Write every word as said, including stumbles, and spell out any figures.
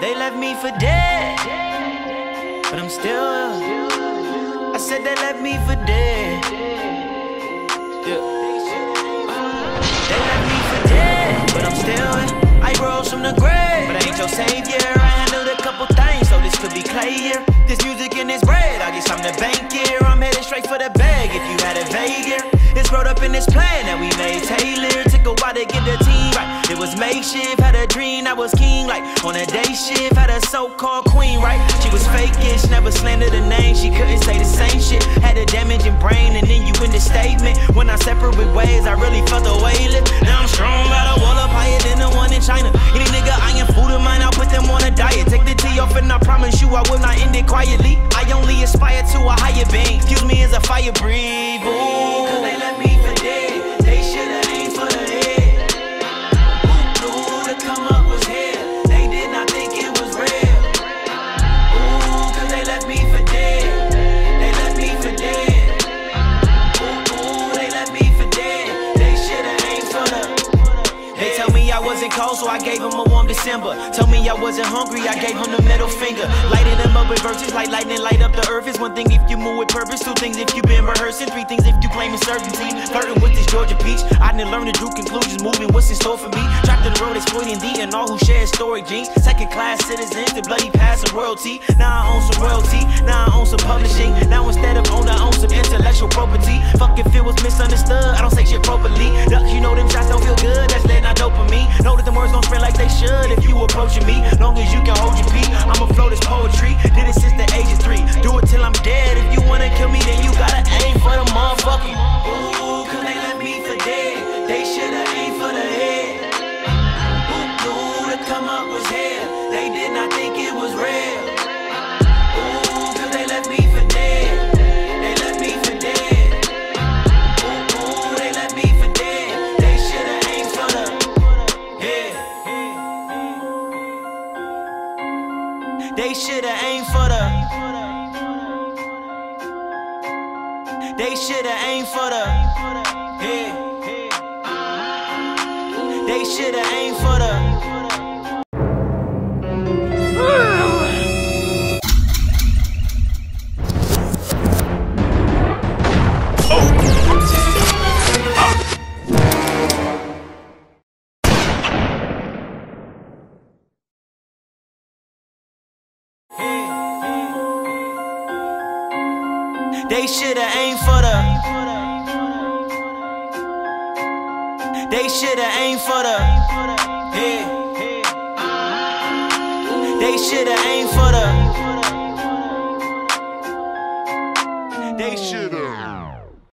They left me for dead, but I'm still here. I said they left me for dead. Yeah. They left me for dead, but I'm still here. I rose from the grave, but I ain't your savior. I handled a couple things, so this could be clear. This music and this bread, I guess I'm the bankier. I'm headed straight for the bag if you had a vague ear. It's wrote up in this plan that we made Taylor. Took a while to get the team right. It was makeshift, had a dream I was king. Like on a day shift, had a so-called queen, right? She was fake-ish, never slandered the name. She couldn't say the same shit. Had a damaging brain, and then you in the statement. When I separate ways, I really felt the way lift. Now I'm strong, got a wall up higher than the one in China. Any nigga eyeing food of mine, I'll put them on a diet. Take the tea off and I promise you I will not end it quietly. I only aspire to a higher being. Excuse me as a fire breathe. Ooh. Cause they left me for dead. They should've aimed for the head. Who knew to come up was here? They did not think it was real. Ooh, cause they left me for dead. They left me for dead. Ooh, ooh, they left me for dead. They should've aimed for the. They tell me I wasn't cold, so I gave them a warm December. Told me I wasn't hungry, I gave him the middle finger. Lighting them up with verses like lightning light up the earth. It's one thing if you move with purpose, two things if you been rehearsing, three things if you claiming certainty. Flirting with this Georgia peach, I didn't learn to do conclusions, moving what's in store for me. Trapped in the road exploiting thee and all who share story genes. Second class citizens, the bloody past of royalty. Now I own some royalty, now I own some publishing. Now instead of own, I own some intellectual property. Fuck if it was misunderstood, I don't say shit properly. Ducks, you know them shots don't feel good, that's letting out dopamine. Know that the words gon' spread like they should if you approaching me. Long as you can hold your pee, I'ma flow this poetry. Did it since the age of three. Do it till I'm dead. If you wanna kill me, then you gotta aim for the motherfucking. Ooh, cause they left me for dead. They should've aimed for the head. Who knew to come up was here? They did not think it was real. Ooh, cause they left me for dead. They left me for dead. Ooh, ooh, they left me for dead. They should've aimed for the head. They should've aimed for the. They should've aimed for the. Yeah. They should've aimed for the. They should've aimed for the. They should've aimed for the. Yeah. They should've aimed for the. They should've.